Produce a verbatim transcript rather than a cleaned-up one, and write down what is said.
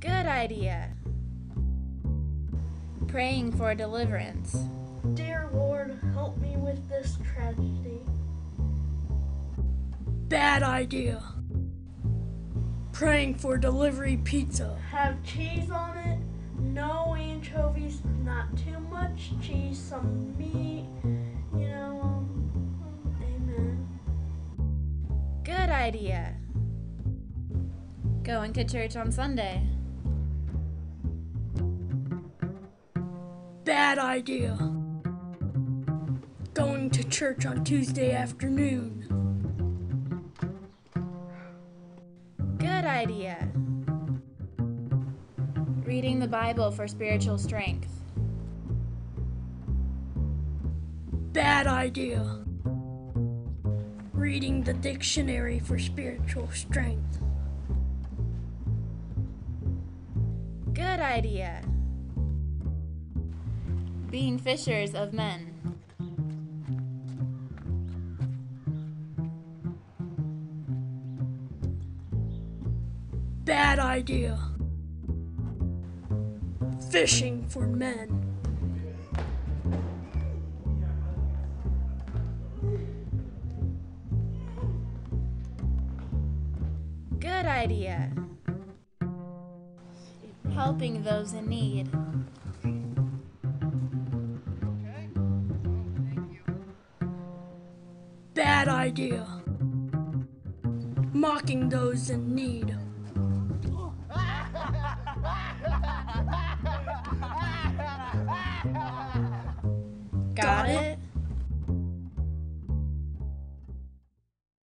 Good idea. Praying for deliverance. Dear Lord, help me with this tragedy. Bad idea. Praying for delivery pizza. Have cheese on it, no anchovies, not too much cheese, some meat, you know, um, amen. Good idea. Going to church on Sunday. Bad idea. Going to church on Tuesday afternoon. Good idea. Reading the Bible for spiritual strength. Bad idea. Reading the dictionary for spiritual strength. Good idea. Being fishers of men. Bad idea. Fishing for men. Good idea. Helping those in need. Bad idea. Mocking those in need.